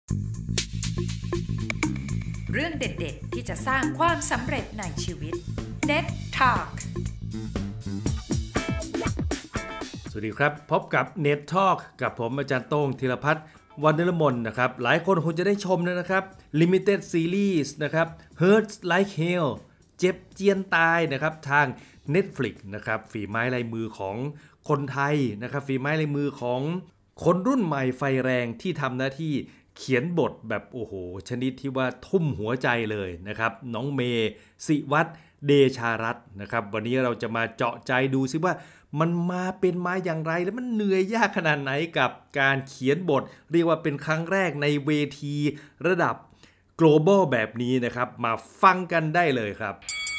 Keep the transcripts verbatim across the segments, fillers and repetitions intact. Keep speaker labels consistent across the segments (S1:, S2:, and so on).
S1: เรื่องเด็ดๆที่จะสร้างความสำเร็จในชีวิต Net Talk
S2: สวัสดีครับพบกับ Net Talk กับผมอาจารย์โต้งธีรพัฒน์วรรณรมนนะครับหลายคนคงจะได้ชมนะครับ Limited Series นะครับ Hurts Like Hell เจ็บเจียนตายนะครับทาง Netflix นะครับฝีไม้ลายมือของคนไทยนะครับฝีไม้ลายมือของคนรุ่นใหม่ไฟแรงที่ทำหน้าที่เขียนบทแบบโอ้โหชนิดที่ว่าทุ่มหัวใจเลยนะครับน้องเมย์ศิวัตรเดชารัตน์นะครับวันนี้เราจะมาเจาะใจดูซิว่ามันมาเป็นมาอย่างไรและมันเหนื่อยยากขนาดไหนกับการเขียนบทเรียกว่าเป็นครั้งแรกในเวทีระดับ global แบบนี้นะครับมาฟังกันได้เลยครับ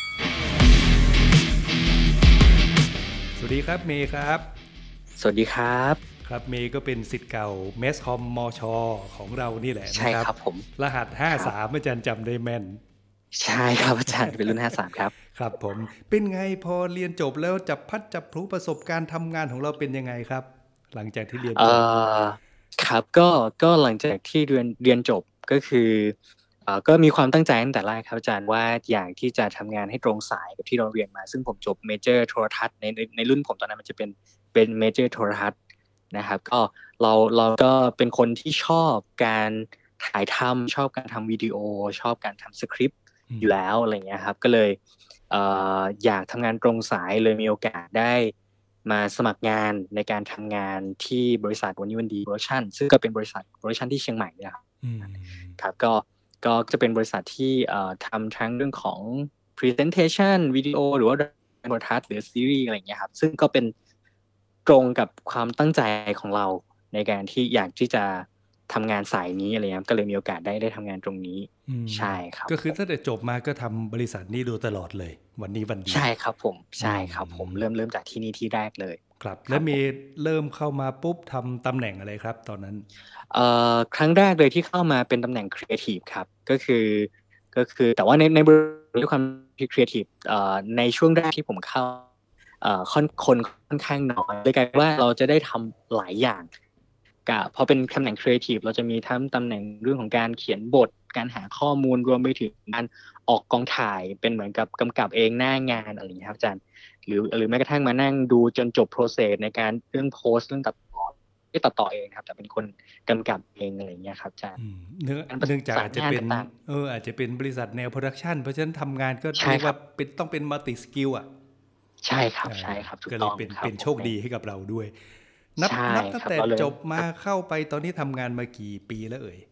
S2: สวัสดีครับเมย์ครับ
S3: สวัสดีครับ
S2: ครับเมย์ก็เป็นศิษย์เก่าเมสคอมมชของเรานี่แหละ
S3: ใช่ครับผม
S2: รหัสห้าสิบสามอาจารย์จำได้แม่น
S3: ใช่ครับอาจารย์เป็นรุ่นห้าสิบสามครับ
S2: ครับผมเป็นไงพอเรียนจบแล้วจับพัดจับพลูประสบการณ์ทำงานของเราเป็นยังไงครับหลังจากที่เรียนจบ
S3: ครับก็ก็หลังจากที่เรียนเรียนจบก็คือเอ่อก็มีความตั้งใจตั้งแต่แรกครับอาจารย์ว่าอยากที่จะทำงานให้ตรงสายกับที่เราเรียนมาซึ่งผมจบเมเจอร์โทรทัศน์ในในรุ่นผมตอนนั้นมันจะเป็นเป็นเมเจอร์โทรทัศน์นะครับก็เราเราก็เป็นคนที่ชอบการถ่ายทำชอบการทำวิดีโอชอบการทำสคริปต์อยู่แล้วอะไรเงี้ยครับก็เลยเอ่ออยากทำงานตรงสายเลยมีโอกาสได้มาสมัครงานในการทำงานที่บริษัทวันนี้วันดีโปรดักชั่นซึ่งก็เป็นบริษัทโปรดักชั่นที่เชียงใหม่เนี่ยครับครับก็ก็จะเป็นบริษัทที่เอ่อทำทั้งเรื่องของ presentation วิดีโอหรือว่าโทรทัศน์หรือซีรีส์อะไรอย่างเงี้ยครับซึ่งก็เป็นตรงกับความตั้งใจของเราในการที่อยากที่จะทำงานสายนี้อะไรเงี้ยก็เลยมีโอกาสได้ได้ทำงานตรงนี้ใช่ครับ
S2: ก็คือตั้งแต่จบมาก็ทำบริษัทนี้ดูตลอดเลยวันนี้วันดี
S3: ใช่ครับผมใช่ครับผมเริ่มเริ่มจากที่นี่ที่แรกเลย
S2: ครับแล้วมีเริ่มเข้ามาปุ๊บทำตำแหน่งอะไรครับตอนนั้น
S3: เอ่อครั้งแรกเลยที่เข้ามาเป็นตำแหน่งครีเอทีฟครับก็คือก็คือแต่ว่าในในบริษัทด้วยความครีเอทีฟเอ่อในช่วงแรกที่ผมเข้าเอ่อค่อนคนค่อนข้างน้อยเลยกลายว่าเราจะได้ทำหลายอย่างกับพอเป็นตำแหน่งครีเอทีฟเราจะมีทั้งตำแหน่งเรื่องของการเขียนบทการหาข้อมูลรวมไปถึงการออกกองถ่ายเป็นเหมือนกับกำกับเองหน้างานอะไรอย่างนี้ครับอาจารย์หรือหรือแม้กระทั่งมานั่งดูจนจบโปรเซสในการเรื่องโพสต์เรื่องตัดต่อไม่ตัดต่อเองครับแต่เป็นคนกำกับเองอะไรอย่างเงี้ยครับอาจารย์
S2: เนื่องจากอาจจะเป็นเอออาจจะเป็นบริษัทแนวโปรดักชันเพราะฉะนั้นทำงานก็เรียกว่าเป็นต้องเป็นมัลติสกิลอ่ะ
S3: ใช่ครับใช่ครับ
S2: ก็เลยเป็นเป็นโชคดีให้กับเราด้วยนับนับตั้งแต่จบมาเข้าไปตอนนี้ทำงานมากี่ปีแล้วเอ่ย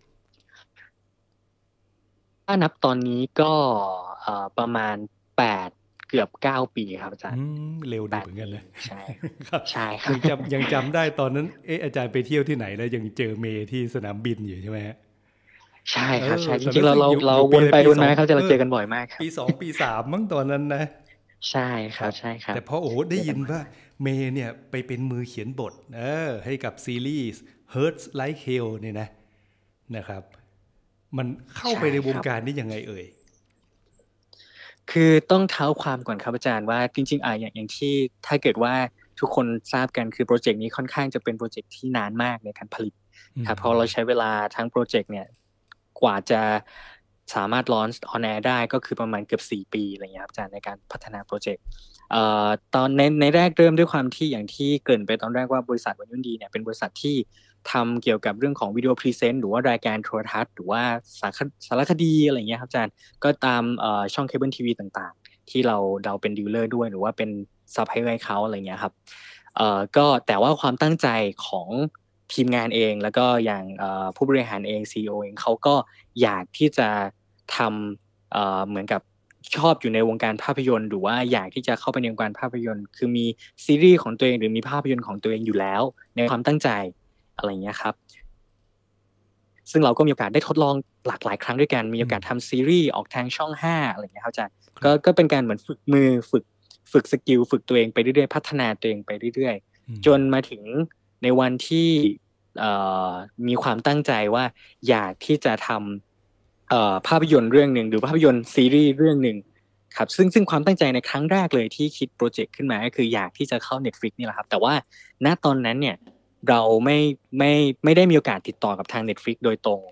S3: ถ้านับตอนนี้ก็ประมาณแปดเกือบเก้าปีครับอาจารย์
S2: เร็วดีเหมือนกันเลย
S3: ใช่ครับใช่ครับ
S2: ยังจำยังจำได้ตอนนั้นเอ๊ะอาจารย์ไปเที่ยวที่ไหนแล้วยังเจอเมย์ที่สนามบินอยู่ใช่ไหมฮะ
S3: ใช่ครับใช่จริงๆเราเราเราวนไปวนมาเขาจะเราเจอกันบ่อยมากครับ
S2: ปีสองปีสามมั้งตอนนั้นนะ
S3: ใช่ครับใช่ครับ
S2: แต่พอโอ้ได้ยินว่าเมย์เนี่ยไปเป็นมือเขียนบทเออให้กับซีรีส์ Hurts Like Hell เนี่ยนะนะครับมันเข้าไปในวงการนี้ยังไงเอ่ย
S3: คือต้องเท้าความก่อนครับอาจารย์ว่าจริงๆอ่ะอย่างอย่างที่ถ้าเกิดว่าทุกคนทราบกันคือโปรเจกต์นี้ค่อนข้างจะเป็นโปรเจกต์ที่นานมากในการผลิตครับเพราะเราใช้เวลาทั้งโปรเจกต์เนี่ยกว่าจะสามารถ launch on air ได้ก็คือประมาณเกือบสี่ปีอะไรอย่างเงี้ยครับอาจารย์ในการพัฒนาโปรเจกต์เอ่อตอนในในแรกเริ่มด้วยความที่อย่างที่เกริ่นไปตอนแรกว่าบริษัทวันยุ่นดีเนี่ยเป็นบริษัทที่ทำเกี่ยวกับเรื่องของวิดีโอพรีเซนต์หรือว่ารายการโทรทัศน์หรือว่าสารสารคดีอะไรอย่างเงี้ยครับอาจารย์ก็ตามเอ่อช่องเคเบิลทีวีต่างๆที่เราเราเป็นดีลเลอร์ด้วยหรือว่าเป็นซัพพลายเออร์เขาอะไรเงี้ยครับเอ่อก็แต่ว่าความตั้งใจของทีมงานเองแล้วก็อย่างเอ่อผู้บริหารเอง ซี อี โอ เองเขาก็อยากที่จะทำเอ่อเหมือนกับชอบอยู่ในวงการภาพยนตร์หรือว่าอยากที่จะเข้าไปในวงการภาพยนตร์คือมีซีรีส์ของตัวเองหรือมีภาพยนตร์ของตัวเองอยู่แล้วในความตั้งใจอะไรเงี้ยครับซึ่งเราก็มีโอกาสได้ทดลองหลากหลายครั้งด้วยกันมีโอกาสทำซีรีส์ออกทางช่องห้าอะไรเงี้ยครับอาจารย์ก็ก็เป็นการเหมือนฝึกมือฝึกฝึกสกิลฝึกตัวเองไปเรื่อยๆพัฒนาตัวเองไปเรื่อยๆจนมาถึงในวันที่มีความตั้งใจว่าอยากที่จะทำภาพยนตร์เรื่องนึงหรือภาพยนตร์ซีรีส์เรื่องนึงครับซึ่งซึ่งความตั้งใจในครั้งแรกเลยที่คิดโปรเจกต์ขึ้นมาก็คืออยากที่จะเข้า Netflix นี่แหละครับแต่ว่าณตอนนั้นเนี่ยเราไม่ไม่ไม่ได้มีโอกาสติดต่อกับทาง Netflix โดยตรง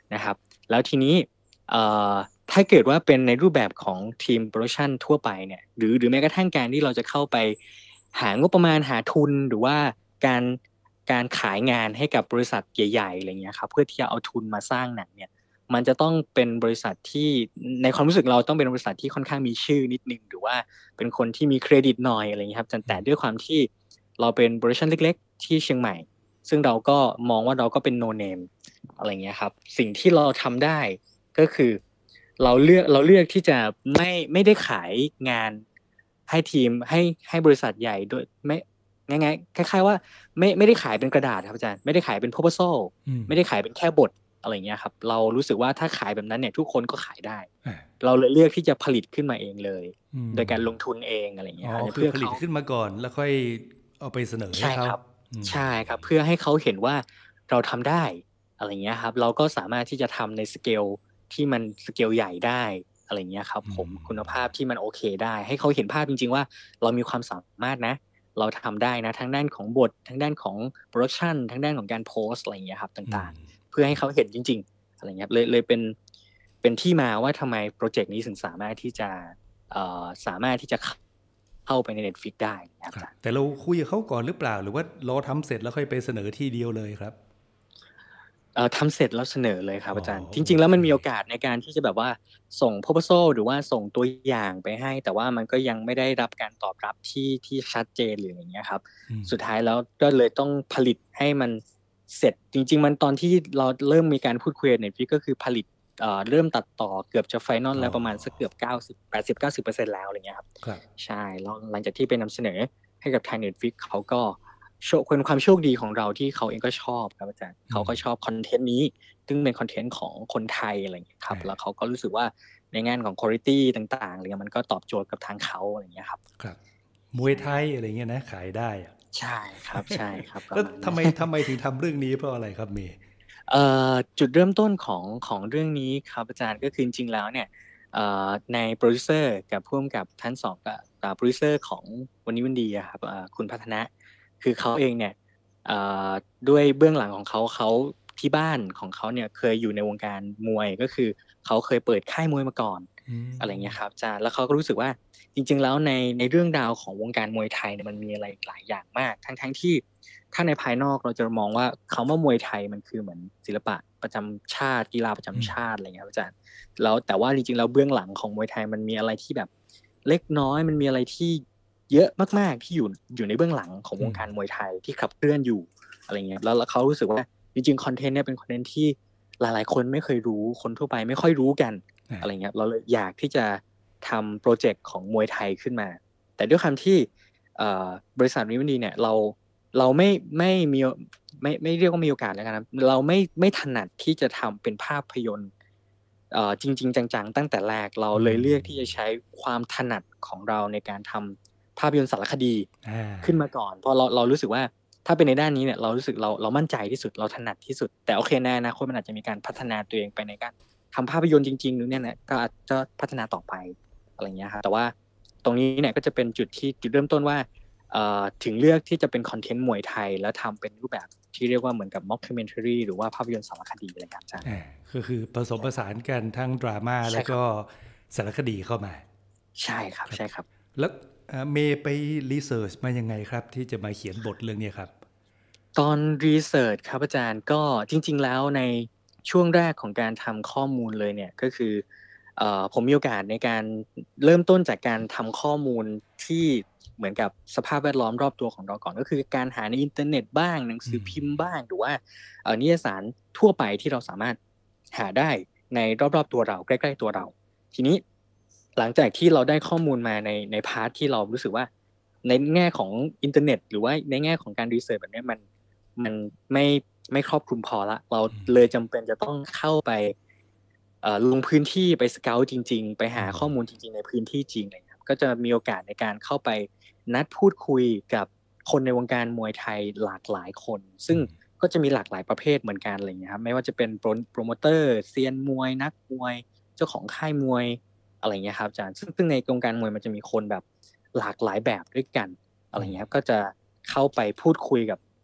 S3: นะครับแล้วทีนี้ถ้าเกิดว่าเป็นในรูปแบบของทีมโปรดักชันทั่วไปเนี่ยหรือหรือแม้กระทั่งการที่เราจะเข้าไปหางบประมาณหาทุนหรือว่าการการขายงานให้กับบริษัทใหญ่ๆอะไรเงี้ยครับเพื่อที่จะเอาทุนมาสร้างหนังเนี่ยมันจะต้องเป็นบริษัทที่ในความรู้สึกเราต้องเป็นบริษัทที่ค่อนข้างมีชื่อนิดนึงหรือว่าเป็นคนที่มีเครดิตหน่อยอะไรเงี้ยครับแต่ด้วยความที่เราเป็นบริษัทเล็กๆที่เชียงใหม่ซึ่งเราก็มองว่าเราก็เป็นโนเนมอะไรเงี้ยครับสิ่งที่เราทำได้ก็คือเราเลือกเราเลือกที่จะไม่ไม่ได้ขายงานให้ทีมให้ให้บริษัทใหญ่โดยไม่ง่ายๆคล้ายๆว่าไม่ไม่ได้ขายเป็นกระดาษครับอาจารย์ไม่ได้ขายเป็น proposal ไม่ได้ขายเป็นแค่บทอะไรเงี้ยครับเรารู้สึกว่าถ้าขายแบบนั้นเนี่ยทุกคนก็ขายได้เราเลยเลือกที่จะผลิตขึ้นมาเองเลยโดยการลงทุนเองอะไรเงี้ย
S2: เพื่อผลิตขึ้นมาก่อนแล้วค่อยเอาไปเสนอให้เขา
S3: ใช่ครับเพื่อให้เขาเห็นว่าเราทำได้อะไรเงี้ยครับเราก็สามารถที่จะทำในสเกลที่มันสเกลใหญ่ได้อะไรเงี้ยครับผมคุณภาพที่มันโอเคได้ให้เขาเห็นภาพจริงๆว่าเรามีความสามารถนะเราทำได้นะทั้งด้านของบททั้งด้านของโปรดักชันทั้งด้านของการโพสอะไรเงี้ยครับต่างๆเพื่อให้เขาเห็นจริงๆอะไรเงี้ยเลยเลยเป็นเป็นที่มาว่าทำไมโปรเจกต์นี้ถึงสามารถที่จะเอ่อสามารถที่จะเข้าไปใน Netflix ได้ครับ
S2: แต่เราคุยกับเขาก่อนหรือเปล่าหรือว่ารอทำเสร็จแล้วค่อยไปเสนอที่เดียวเลยครับ
S3: เอ่อทำเสร็จแล้วเสนอเลยครับอาจารย์จริงๆแล้วมันมีโอกาสในการที่จะแบบว่าส่ง proposal หรือว่าส่งตัวอย่างไปให้แต่ว่ามันก็ยังไม่ได้รับการตอบรับที่ที่ชัดเจนหรืออย่างเงี้ยครับสุดท้ายแล้วก็เลยต้องผลิตให้มันเสร็จจริงๆมันตอนที่เราเริ่มมีการพูดคุยกับ Netflix ก็คือผลิตเอ่อเริ่มตัดต่อเกือบจะไฟนอลแล้วประมาณสักเกือบเก้าสิบ แปดสิบ เก้าสิบเปอร์เซ็นต์ แล้วอะไรเงี้ยครับใช่แล้วหลังจากที่ไปนำเสนอให้กับทาง Netflix เขาก็โชคเป็นความโชคดีของเราที่เขาเองก็ชอบครับอาจารย์เขาก็ชอบคอนเทนต์นี้ซึ่งเป็นคอนเทนต์ของคนไทยอะไรอย่างเงี้ยครับแล้วเขาก็รู้สึกว่าในงานของ quality ต่างๆอะไรเงี้ยมันก็ตอบโจทย์กับทางเขาอะไรเงี้ยครับ
S2: ครับมวยไทยอะไรเงี้ยนะขายได้
S3: ใช่ครับใช่ครับ
S2: แล้วทำไมทำไมถึงทำเรื่องนี้เพราะอะไรครับเมย์
S3: เอ่อจุดเริ่มต้นของของเรื่องนี้ครับอาจารย์ก็คือจริงๆแล้วเนี่ยเอ่อในโปรดิวเซอร์กับผู้กำกับทั้งสองกับโปรดิวเซอร์ของวันนี้วันดีอะครับคุณพัฒนะคือเขาเองเนี่ยด้วยเบื้องหลังของเขาเขาที่บ้านของเขาเนี่ยเคยอยู่ในวงการมวยก็คือเขาเคยเปิดค่ายมวยมาก่อนอะไรเงี้ยครับอาจารย์แล้วเขาก็รู้สึกว่าจริงๆแล้วในในเรื่องราวของวงการมวยไทยเนี่ยมันมีอะไรหลายอย่างมากทั้งๆที่ถ้าในภายนอกเราจะมองว่าคำว่ามวยไทยมันคือเหมือนศิลปะประจำชาติกีฬาประจำชาติอะไรเงี้ยครับอาจารย์แล้วแต่ว่าจริงๆแล้วเบื้องหลังของมวยไทยมันมีอะไรที่แบบเล็กน้อยมันมีอะไรที่เยอะมากๆที่อยู่อยู่ในเบื้องหลังของวงการมวยไทยที่ขับเคลื่อนอยู่อะไรเงี้ยแล้วเขารู้สึกว่าจริงๆคอนเทนต์เนี่ยเป็นคอนเทนต์ที่หลายๆคนไม่เคยรู้คนทั่วไปไม่ค่อยรู้กันอะไรเงี้ยเราเลยอยากที่จะทำโปรเจกต์ของมวยไทยขึ้นมาแต่ด้วยคำที่บริษัทวิวันดีเนี่ยเราเราไม่ไม่มีไม่ไม่เรียกว่ามีโอกาสแล้วกันนะเราไม่ไม่ถนัดที่จะทำเป็นภาพยนตร์จริงๆจังๆตั้งแต่แรกเราเลยเลือกที่จะใช้ความถนัดของเราในการทำภาพยนตร์สารคดีขึ้นมาก่อนเพราะเราเรารู้สึกว่าถ้าเป็นในด้านนี้เนี่ยเรารู้สึกเราเรามั่นใจที่สุดเราถนัดที่สุดแต่โอเคในอนาคตมันอาจจะมีการพัฒนาตัวเองไปในการทำภาพยนตร์จริงๆหรือเนี่ยนะก็อาจจะพัฒนาต่อไปอะไรเงี้ยครับแต่ว่าตรงนี้เนี่ยก็จะเป็นจุดที่จุดเริ่มต้นว่าถึงเลือกที่จะเป็นคอนเทนต์มวยไทยแล้วทำเป็นรูปแบบที่เรียกว่าเหมือนกับ mockumentary หรือว่าภาพยนตร์สารคดีอะไรครับอาจารย์
S2: ก็คือผสมผสานกันทั้งดราม่าแล้วก็สารคดีเข้ามา
S3: ใช่ครับใช่ครับ
S2: แล้วเมย์ไปรีเสิร์ชมายังไงครับที่จะมาเขียนบทเรื่องนี้ครับ
S3: ตอนรีเสิร์ชครับอาจารย์ก็จริงๆแล้วในช่วงแรกของการทำข้อมูลเลยเนี่ยก็คือเอ่อผมมีโอกาสในการเริ่มต้นจากการทำข้อมูลที่เหมือนกับสภาพแวดล้อมรอบตัวของเราก่อนก็คือการหาในอินเทอร์เน็ตบ้างหนังสือพิมพ์บ้างหรือว่าเอ่อนิตยสารทั่วไปที่เราสามารถหาได้ในรอบๆตัวเราใกล้ๆตัวเราทีนี้หลังจากที่เราได้ข้อมูลมาในในพาร์ทที่เรารู้สึกว่าในแง่ของอินเทอร์เน็ตหรือว่าในแง่ของการรีเสิร์ชแบบนี้มันมันไม่ไม่ครอบคลุมพอละเราเลยจำเป็นจะต้องเข้าไปลงพื้นที่ไปสเกาต์จริงๆไปหาข้อมูลจริงๆในพื้นที่จริงอะไรครับก็จะมีโอกาสในการเข้าไปนัดพูดคุยกับคนในวงการมวยไทยหลากหลายคนซึ่งก็จะมีหลากหลายประเภทเหมือนกันอะไรเงี้ยครับไม่ว่าจะเป็นโปรโมเตอร์เซียนมวยนักมวยเจ้าของค่ายมวยอะไรเงี้ยครับอาจารย์ซึ่งซึ่งในวงการมวยมันจะมีคนแบบหลากหลายแบบด้วยกันอะไรเงี้ยครับก็จะเข้าไปพูดคุยกับ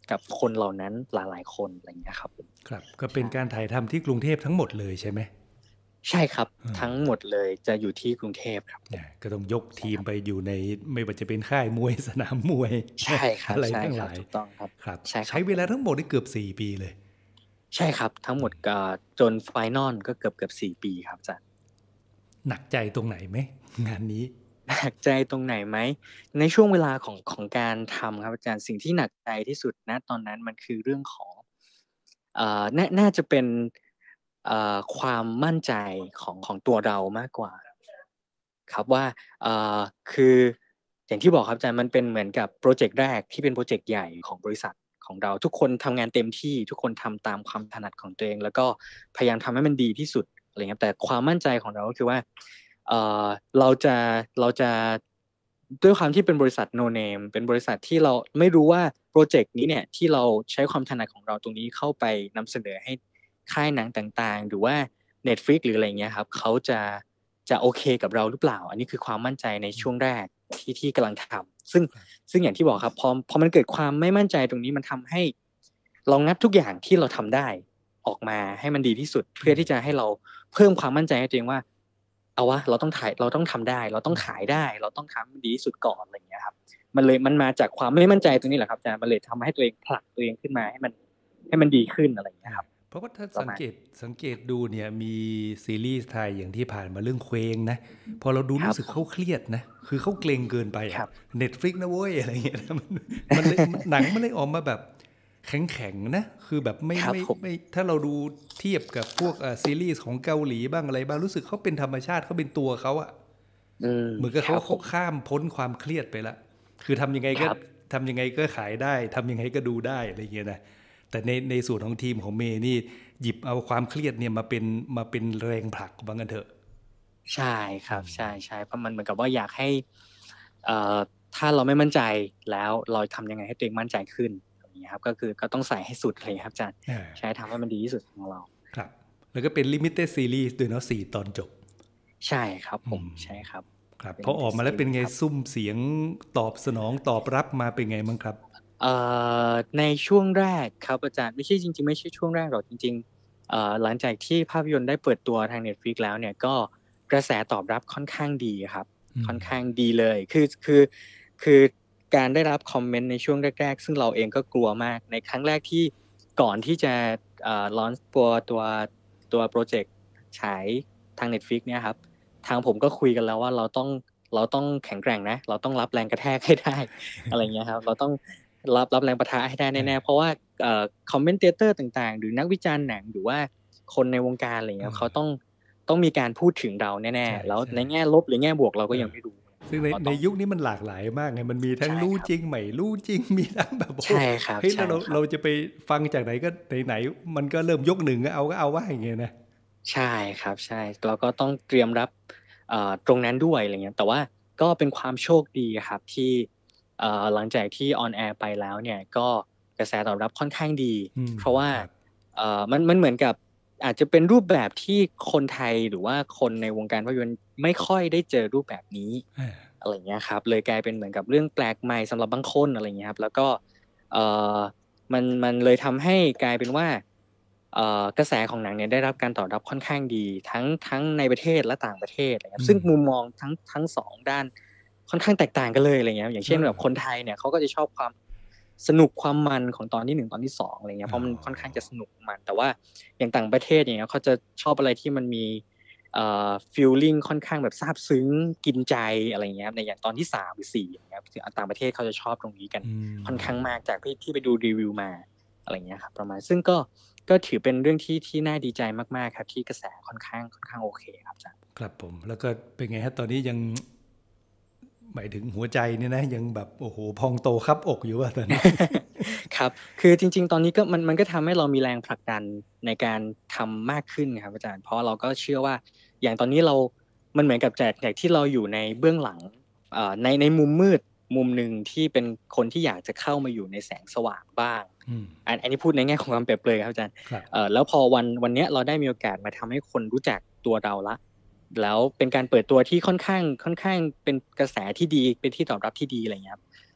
S3: กับคนเหล่านั้นหลายๆคนอะไรอย่างเงี้ยครับ
S2: ครับก็เป็นการถ่ายทำที่กรุงเทพทั้งหมดเลยใช่ไหม
S3: ใช่ครับทั้งหมดเลยจะอยู่ที่กรุงเทพครับ
S2: ก็ต้องยกทีมไปอยู่ในไม่ว่าจะเป็นค่ายมวยสนามมวย
S3: ใช่ครับ
S2: อะไรทั้งหลาย
S3: ถูกต้องครับ
S2: ครับใช้เวลาทั้งหมดได้เกือบสี่ปีเลย
S3: ใช่ครับทั้งหมดจนไฟนอลก็เกือบเกือบสี่ปีครับอาจารย์
S2: หนักใจตรงไหนไหมงานนี้
S3: หนักใจตรงไหนไหมในช่วงเวลาของของการทำครับอาจารย์สิ่งที่หนักใจที่สุดณตอนนั้นมันคือเรื่องของเอ่อน่าจะเป็นเอ่อความมั่นใจของของตัวเรามากกว่าครับว่าเอ่อคืออย่างที่บอกครับอาจารย์มันเป็นเหมือนกับโปรเจกต์แรกที่เป็นโปรเจกต์ใหญ่ของบริษัทของเราทุกคนทำงานเต็มที่ทุกคนทำตามความถนัดของตัวเองแล้วก็พยายามทำให้มันดีที่สุดอะไรเงี้ยแต่ความมั่นใจของเราก็คือว่าเอ่อเราจะเราจะด้วยความที่เป็นบริษัท no name เป็นบริษัทที่เราไม่รู้ว่าโปรเจกต์นี้เนี่ยที่เราใช้ความถนัดของเราตรงนี้เข้าไปนำเสนอให้ค่ายหนังต่างๆหรือว่า Netflix หรืออะไรเงี้ยครับเขาจะจะโอเคกับเราหรือเปล่าอันนี้คือความมั่นใจในช่วงแรกที่ที่กำลังทำซึ่งซึ่งอย่างที่บอกครับพอพอมันเกิดความไม่มั่นใจตรงนี้มันทำให้เรางัดทุกอย่างที่เราทำได้ออกมาให้มันดีที่สุดเพื่อที่จะให้เราเพิ่มความมั่นใจให้ตัวเองว่าเอาวะเราต้องถ่ายเราต้องทำได้เราต้องขายได้เราต้องทำมันดีที่สุดก่อนอะไรอย่างเงี้ยครับมันเลยมันมาจากความไม่มั่นใจตรงนี้แหละครับอาจารย์มันเลยทำให้ตัวเองผลักตัวเองขึ้นมาให้มันให้มันดีขึ้นอะไรอย่างเงี้ยครับ
S2: เพราะว่าถ้าสังเกตสังเกตดูเนี่ยมีซีรีส์ไทยอย่างที่ผ่านมาเรื่องเคว้งนะพอเราดูรู้สึกเขาเครียดนะคือเขาเกรงเกินไปอ่ะ Netflix นะเว้ยอะไรเงี้ยมันมันหนังมันเลยออกมาแบบแข็งๆนะคือแบบไม่ไม่ไม่ถ้าเราดูเทียบกับพวกซีรีส์ของเกาหลีบ้างอะไรบ้างรู้สึกเขาเป็นธรรมชาติเขาเป็นตัวเขาอ่ะเหมือนกับเขาเขาข้ามพ้นความเครียดไปละคือทำยังไงก็ทำยังไงก็ขายได้ทำยังไงก็ดูได้อะไรเงี้ยนะแต่ในในส่วนของทีมของเมย์นี่หยิบเอาความเครียดเนี่ยมาเป็นมาเป็นแรงผลักว่างั้นเถอะ
S3: ใช่ครับใช่ใช่เพราะมันเหมือนกับว่าอยากให้เอ่อถ้าเราไม่มั่นใจแล้วเราทำยังไงให้ตัวเองมั่นใจขึ้นอย่างนี้ครับก็คือก็ต้องใส่ให้สุดเลยครับอาจารย์ใช้ทำให้มันดีที่สุดของเรา
S2: ครับแล้วก็เป็น limited series ด้วยเนาะสี่ตอนจบ
S3: ใช่ครับผมใช่ครับ
S2: ครับพอออกมาแล้วเป็นไงซุ้มเสียงตอบสนองตอบรับมาเป็นไงบ้างครับ
S3: เอ่อในช่วงแรกครับอาจารย์ไม่ใช่จริงๆไม่ใช่ช่วงแรกหรอกจริงๆเอ่อหลังจากที่ภาพยนตร์ได้เปิดตัวทาง Netflix แล้วเนี่ยก็กระแสตอบรับค่อนข้างดีครับค่อนข้างดีเลยคือคือคือการได้รับคอมเมนต์ในช่วงแรกๆซึ่งเราเองก็กลัวมากในครั้งแรกที่ก่อนที่จะเอ่อลอนช์ตัวตัวตัวโปรเจกต์ฉายทาง Netflix เนี่ยครับทางผมก็คุยกันแล้วว่าเราต้องเราต้องแข็งแกร่งนะเราต้องรับแรงกระแทกให้ได้อะไรเงี้ยครับเราต้องรับรับแรงปะทะให้ได้แน่ๆเพราะว่าเอ่อคอมเมนเตเตอร์ต่างๆหรือนักวิจารณ์หนังหรือว่าคนในวงการอะไรเงี้ยเขาต้องต้องมีการพูดถึงเราแน่ๆแล้วในแง่ลบหรือแง่บวกเราก็ยังไม่รู้
S2: ซึ่งในในยุคนี้มันหลากหลายมากไงมันมีทั้งรู้จริงไม่รู้จริงมีทั้งแบบ
S3: ใช่ครับ
S2: เฮ้ยเราเราจะไปฟังจากไหนก็ไหนๆมันก็เริ่มยกหนึ่งก็เอาก็เอาว่าอย่างเงี้ยนะ
S3: ใช่ครับใช่เราก็ต้องเตรียมรับเอ่อตรงนั้นด้วยอะไรเงี้ยแต่ว่าก็เป็นความโชคดีครับที่เอ่อหลังจากที่ออนแอร์ไปแล้วเนี่ยก็กระแสตอบรับค่อนข้างดีเพราะว่าเอ่อมันมันเหมือนกับอาจจะเป็นรูปแบบที่คนไทยหรือว่าคนในวงการภาพยนตร์ไม่ค่อยได้เจอรูปแบบนี้อะไรเงี้ยครับเลยกลายเป็นเหมือนกับเรื่องแปลกใหม่สำหรับบางคนอะไรเงี้ยครับแล้วก็เอ่อมันมันเลยทำให้กลายเป็นว่าเอ่อกระแสของหนังเนี่ยได้รับการตอบรับค่อนข้างดีทั้งทั้งในประเทศและต่างประเทศอะไรเงี้ยซึ่งมุมมองทั้งทั้งสองด้านค่อนข้างแตกต่างกันเลยอะไรเงี้ยอย่างเช่นแบบคนไทยเนี่ยเขาก็จะชอบความสนุกความมันของตอนที่หนึ่งตอนที่สองอะไรเงี้ยเพราะมันค่อนข้างจะสนุกมันแต่ว่าอย่างต่างประเทศอย่างเงี้ยเขาจะชอบอะไรที่มันมีเอ่อ feeling ค่อนข้างแบบซาบซึ้งกินใจอะไรเงี้ยในอย่างตอนที่สามหรือสี่อย่างเงี้ยต่างประเทศเขาจะชอบตรงนี้กันค่อนข้างมากจากที่ที่ไปดูรีวิวมาอะไรเงี้ยครับประมาณซึ่งก็ก็ถือเป็นเรื่องที่ที่น่าดีใจมากๆครับที่กระแสค่อนข้างค่อนข้างโอเคครับอาจารย์
S2: ครับผมแล้วก็เป็นไงฮะตอนนี้ยังหมายถึงหัวใจเนี่ยนะยังแบบโอ้โหพองโตคับอกอยู่ว่าตอนนี้
S3: ครับคือจริงๆตอนนี้ก็มันมันก็ทำให้เรามีแรงผลักดันในการทำมากขึ้นครับอาจารย์เพราะเราก็เชื่อว่าอย่างตอนนี้เรามันเหมือนกับจากจากที่เราอยู่ในเบื้องหลังเอ่อในในมุมมืดมุมหนึ่งที่เป็นคนที่อยากจะเข้ามาอยู่ในแสงสว่างบ้างอันอันนี้พูดในแง่ของความเปรียบเปรยครับอาจารย์เอ่อแล้วพอวันวันนี้เราได้มีโอกาสมาทำให้คนรู้จักตัวเราละแล้วเป็นการเปิดตัวที่ค่อนข้างค่อนข้างเป็นกระแสที่ดีเป็นที่ตอบรับที่ดีอะไรเงี้ยครับ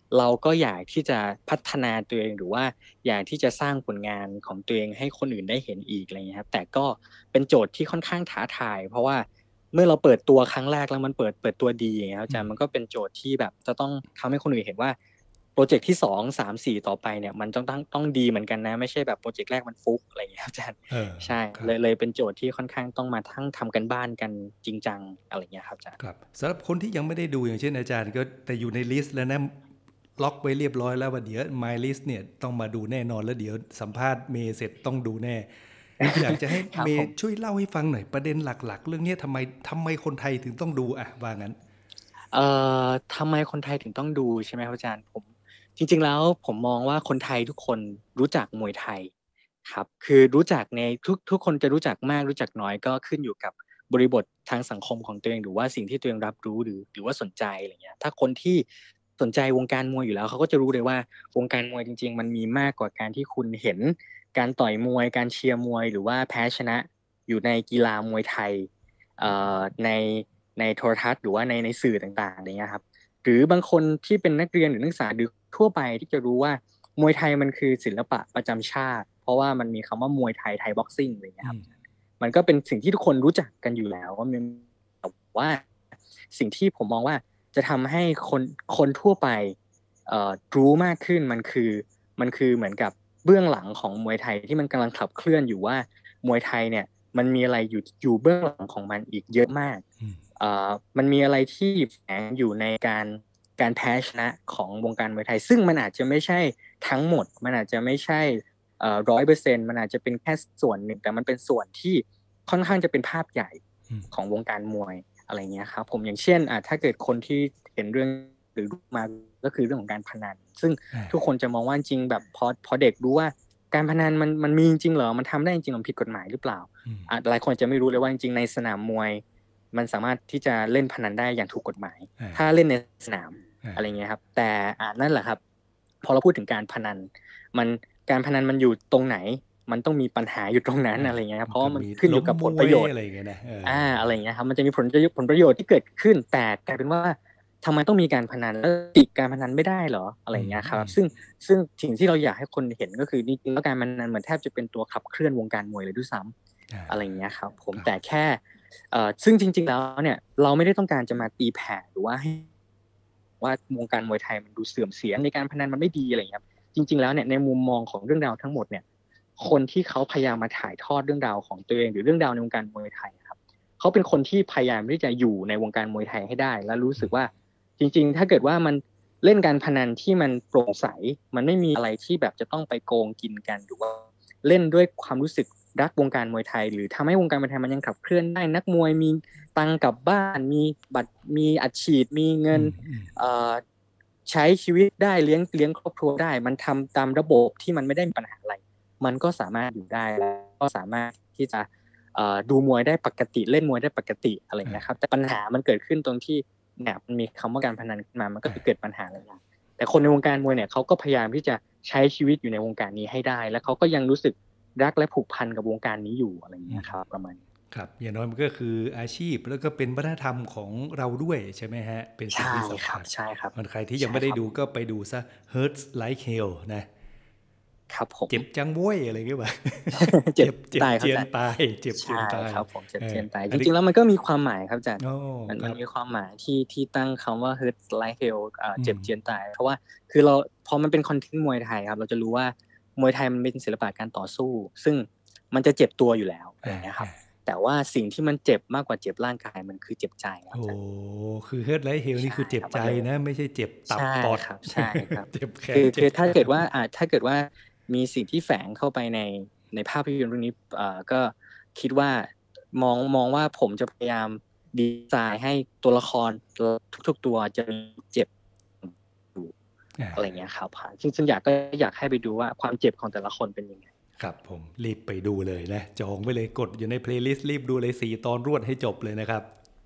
S3: เราก็อยากที่จะพัฒนาตัวเองหรือว่าอยากที่จะสร้างผลงานของตัวเองให้คนอื่นได้เห็นอีกอะไรเงี้ยครับแต่ก็เป็นโจทย์ที่ค่อนข้างท้าทายเพราะว่าเมื่อเราเปิดตัวครั้งแรกแล้วมันเปิดเปิดตัวดีอย่างเงี้ยครับอาจารย์มันก็เป็นโจทย์ที่แบบจะต้องทำให้คนอื่นเห็นว่าโปรเจกต์ที่สอง สาม สี่ต่อไปเนี่ยมันต้องต้องต้องดีเหมือนกันนะไม่ใช่แบบโปรเจกต์แรกมันฟุกอะไรอย่างเงี้ยครับอาจารย์ใช่เลยเลยเป็นโจทย์ที่ค่อนข้างต้องมาทั้งทำกันบ้านกันจริงจังอะไรเงี้ยครับอาจารย์
S2: ครับสำหรับคนที่ยังไม่ได้ดูอย่างเช่นอาจารย์ก็แต่อยู่ในลิสต์แล้วนะล็อกไว้เรียบร้อยแล้วว่าเดี๋ยว My List เนี่ยต้องมาดูแน่นอนแล้วเดี๋ยวสัมภาษณ์เมย์เสร็จต้องดูแน่ อยากจะให้เมย์ช่วยเล่าให้ฟังหน่อยประเด็นหลักๆเรื่องนี้ทำไมทำไมคนไทยถึงต้องดูอ่ะว่างั้น
S3: เอ่อทำไมคนไทยถึงต้องดูใช่ไหมครับอาจารย์ผมจริงๆแล้วผมมองว่าคนไทยทุกคนรู้จักมวยไทยครับคือรู้จักในทุกทุกคนจะรู้จักมากรู้จักน้อยก็ขึ้นอยู่กับบริบททางสังคมของตัวเองหรือว่าสิ่งที่ตัวเองรับรู้หรือหรือว่าสนใจอะไรเงี้ยถ้าคนที่สนใจวงการมวยอยู่แล้วเขาก็จะรู้เลยว่าวงการมวยจริงๆมันมีมากกว่าการที่คุณเห็นการต่อยมวยการเชียร์มวยหรือว่าแพ้ชนะอยู่ในกีฬามวยไทยเอ่อในในโทรทัศน์หรือว่าในในสื่อต่างๆอะไรเงี้ยครับหรือบางคนที่เป็นนักเรียนหรือนักศึกษาหรือทั่วไปที่จะรู้ว่ามวยไทยมันคือศิลปะประจำชาติเพราะว่ามันมีคำว่ามวยไทยไทยบ็อกซิ่งอะไรเงี้ยครับมันก็เป็นสิ่งที่ทุกคนรู้จักกันอยู่แล้วว่ามันแต่ว่าสิ่งที่ผมมองว่าจะทำให้คนคนทั่วไปเอ่อรู้มากขึ้นมันคือมันคือเหมือนกับเบื้องหลังของมวยไทยที่มันกำลังขับเคลื่อนอยู่ว่ามวยไทยเนี่ยมันมีอะไรอยู่อยู่เบื้องหลังของมันอีกเยอะมากเอ่อมันมีอะไรที่แฝงอยู่ในการการแพ้ชนะของวงการมวยไทยซึ่งมันอาจจะไม่ใช่ทั้งหมดมันอาจจะไม่ใช่เอ่อ ร้อยเปอร์เซ็นต์ มันอาจจะเป็นแค่ส่วนหนึ่งแต่มันเป็นส่วนที่ค่อนข้างจะเป็นภาพใหญ่ของวงการมวยอะไรเงี้ยครับผมอย่างเช่นอ่ะถ้าเกิดคนที่เห็นเรื่องหรือมาก็คือเรื่องของการพนันซึ่งทุกคนจะมองว่าจริงแบบพอพอเด็กรู้ว่าการพนันมันมันมีจริงเหรอมันทำได้จริงหรือผิดกฎหมายหรือเปล่าอ่ะหลายคนจะไม่รู้เลยว่าจริงๆในสนามมวยมันสามารถที่จะเล่นพนันได้อย่างถูกกฎหมายถ้าเล่นในสนามอะไรเงี้ยครับแต่อ่านั่นแหละครับพอเราพูดถึงการพนันมันการพนันมันอยู่ตรงไหนมันต้องมีปัญหาอยู่ตรงนั้นอะไรเงี้ยครับเพราะว่ามันขึ้นอยู่กับผลประโยชน์
S2: อะไรเงี้ยนะ
S3: อ่าอะไรเงี้ยครับมันจะมีผลประโยชน์ผลประโยชน์ที่เกิดขึ้นแต่กลายเป็นว่าทำไมต้องมีการพนันแล้วปิดการพนันไม่ได้เหรออะไรเงี้ยครับซึ่งซึ่งสิ่งที่เราอยากให้คนเห็นก็คือจริงๆแล้วการพนันเหมือนแทบจะเป็นตัวขับเคลื่อนวงการมวยเลยด้วยซ้ำอะไรเงี้ยครับผมแต่แค่เอ่อซึ่งจริงๆแล้วเนี่ยเราไม่ได้ต้องการจะมาตีแผ่หรือว่าให้ว่าวงการมวยไทยมันดูเสื่อมเสียในการพนันมันไม่ดีอะไรเงี้ยจริงๆแล้วเนี่ยในมุมมองของเรื่องราวทั้งหมดเนี่ยคนที่เขาพยายามมาถ่ายทอดเรื่องราวของตัวเองหรือเรื่องราวในวงการมวยไทยครับเขาเป็นคนที่พยายามที่จะอยู่ในวงการมวยไทยให้ได้และรู้สึกว่าจริงๆถ้าเกิดว่ามันเล่นการพนันที่มันโปร่งใสมันไม่มีอะไรที่แบบจะต้องไปโกงกินกันหรือว่าเล่นด้วยความรู้สึกรักวงการมวยไทยหรือทำให้วงการมวยไทยมันยังขับเคลื่อนได้นักมวยมีตังกลับบ้านมีบัตรมีอัดฉีดมีเงินเอ่อใช้ชีวิตได้เลี้ยงเลี้ยงครอบครัวได้มันทำตามระบบที่มันไม่ได้มีปัญหาอะไรมันก็สามารถอยู่ได้แล้วก็สามารถที่จะดูมวยได้ปกติเล่นมวยได้ปกติอะไรอย่างเงี้ยครับแต่ปัญหามันเกิดขึ้นตรงที่เนี่ยมันมีคำว่าการพนันขึ้นมามันก็เกิดปัญหาหลายอย่างแต่คนในวงการมวยเนี่ยเขาก็พยายามที่จะใช้ชีวิตอยู่ในวงการนี้ให้ได้แล้วเขาก็ยังรู้สึกรักและผูกพันกับวงการนี้อยู่อะไรอย่างเงี้ยครับประมาณ
S2: ครับอย่างน้อยมันก็คืออาชีพแล้วก็เป็นวัฒนธรรมของเราด้วยใช่ไหมฮะเป็นสิ่งที่สำคัญ
S3: ใช่ครับ
S2: ใครที่ยังไม่ได้ดูก็ไปดูซะ Hurts Like Hell นะครับผม
S3: เ
S2: จ็บจังบ้วยอะไรก็แบบ
S3: เจ็บเจ็บ
S2: เจียนตายเจ็บเจียนตาย
S3: ครับผมเจ็บเจียนตายจริงๆแล้วมันก็มีความหมายครับอาจารย์มันมันมีความหมายที่ที่ตั้งคำว่า Hurts Like Hell เจ็บเจียนตายเพราะว่าคือเราพอมันเป็นคอนเทนต์มวยไทยครับเราจะรู้ว่ามวยไทยมันเป็นศิลปะการต่อสู้ซึ่งมันจะเจ็บตัวอยู่แล้วอย่างเงี้ยครับแต่ว่าสิ่งที่มันเจ็บมากกว่าเจ็บร่างกายมันคือเจ็บใจ
S2: โอ้คือ Hurts Like Hell นี่คือเจ็บใจนะไม่ใช่เจ็บตับปอด
S3: ครับใช่ครับ
S2: เจ็บแขน
S3: คือคือถ้าเกิดว่าอ่าถ้าเกิดว่ามีสิ่งที่แฝงเข้าไปในในภาพยนตร์เรื่องนี้เอ่อก็คิดว่ามองมองว่าผมจะพยายามดีไซน์ให้ตัวละครทุกๆตัวจะเจ็บอยู่อะไรเงี้ยครับซึ่งซึ่งอยากก็อยากให้ไปดูว่าความเจ็บของแต่ละคนเป็นยังไง
S2: ครับผมรีบไปดูเลยนะจองไปเลยกดอยู่ในเพลย์ลิสต์รีบดูเลยสี่ตอนรวดให้จบเลยนะครับ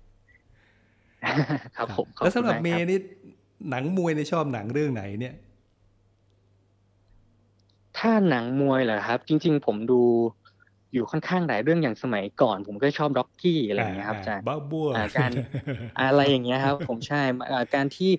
S3: ครับผม
S2: แล้วสำหรับเมย์นี่หนังมวยในชอบหนังเรื่องไหนเนี่ย
S3: ถ้าหนังมวยเหรอครับจริงๆผมดูอยู่ค่อนข้างหลายเรื่องอย่างสมัยก่อนผมก็ชอบร็อกกี้อะไรอย่างเงี้ยครับอาจารย์
S2: บ้าบัว
S3: การอะไรอย่างเงี้ยครับผมใช่การที่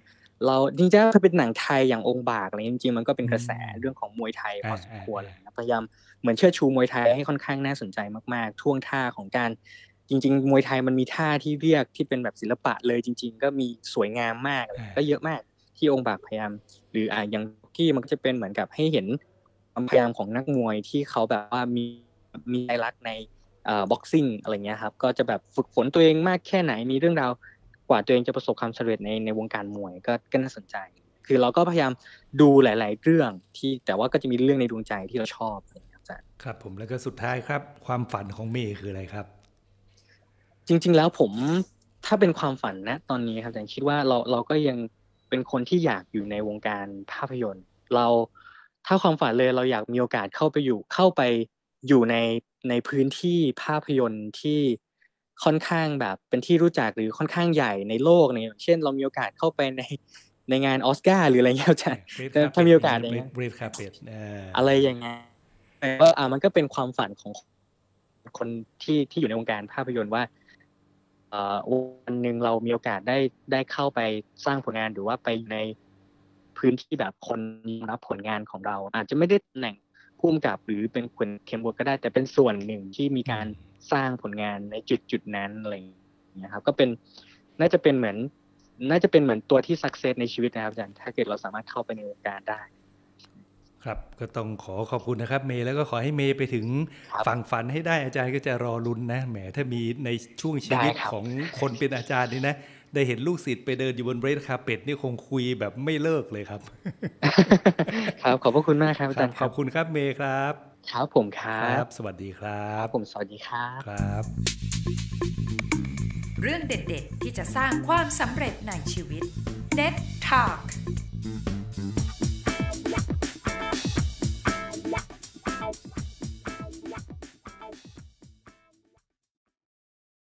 S3: เราจริงๆถ้าเป็นหนังไทยอย่างองค์บากอะไรจริงๆมันก็เป็นกระแสเรื่องของมวยไทยพอสมควรเลยนะพยายามเหมือนเชิดชูมวยไทยให้ค่อนข้างน่าสนใจมากๆท่วงท่าของการจริงๆมวยไทยมันมีท่าที่เรียกที่เป็นแบบศิลปะเลยจริงๆก็มีสวยงามมากก็เยอะมากที่องค์บากพยายามหรืออ่ะอย่างที่มันก็จะเป็นเหมือนกับให้เห็นความพยายามของนักมวยที่เขาแบบว่ามีมีใจรักในเอ่อบ็อกซิ่งอะไรเงี้ยครับก็จะแบบฝึกฝนตัวเองมากแค่ไหนมีเรื่องราวกว่าตัวเองจะประสบความสำเร็จในในวงการมวยก็ก็น่าสนใจคือเราก็พยายามดูหลายๆเรื่องที่แต่ว่าก็จะมีเรื่องในดวงใจที่เราชอบครับ
S2: ครับผมแล้วก็สุดท้ายครับความฝันของเมย์คืออะไรครับ
S3: จริงๆแล้วผมถ้าเป็นความฝันนะตอนนี้ครับแต่คิดว่าเราเราก็ยังเป็นคนที่อยากอยู่ในวงการภาพยนตร์เราถ้าความฝันเลยเราอยากมีโอกาสเข้าไปอยู่เข้าไปอยู่ในในพื้นที่ภาพยนตร์ที่ค่อนข้างแบบเป็นที่รู้จักหรือค่อนข้างใหญ่ในโลกเนี่ยเช่นเรามีโอกาสเข้าไปในในงานออสการ์หรืออะไรเงี้ยจ้ะถ้ามีโอกาสอย่างเงี้ย
S2: Red Carpet
S3: อะไรอย่างเงี้ยก็อ่ะมันก็เป็นความฝันของคนที่ที่อยู่ในวงการภาพยนตร์ว่าเอ่อวันนึงเรามีโอกาสได้ได้เข้าไปสร้างผลงานหรือว่าไปในพื้นที่แบบคนรับผลงานของเราอาจจะไม่ได้ตำแหน่งผู้กำกับหรือเป็นคนเข้มงวดก็ได้แต่เป็นส่วนหนึ่งที่มีการสร้างผลงานในจุดจุดนั้นอะไรอย่างเงี้ยครับก็เป็นน่าจะเป็นเหมือนน่าจะเป็นเหมือนตัวที่สักเซสในชีวิตนะครับอาจารย์ถ้าเกิดเราสามารถเข้าไปในวงการได้
S2: ครับก็ต้องขอขอบคุณนะครับเมย์แล้วก็ขอให้เมย์ไปถึงฝั่งฝันให้ได้อาจารย์ก็จะรอลุ้นนะแหมถ้ามีในช่วงชีวิตของคนเป็นอาจารย์นี่นะได้เห็นลูกศิษย์ไปเดินอยู่บนเรดคาร์เปตนี่คงคุยแบบไม่เลิกเลยครับ
S3: ครับขอบพระคุณมากครับอาจารย์
S2: ขอบคุณครับเมย์ครับ
S3: ครับผมครับ
S2: สวัสดีครับ
S3: ผมสวัสดีครับ
S2: ครับ
S1: เรื่องเด็ดๆที่จะสร้างความสำเร็จในชีวิต เน็ต Talk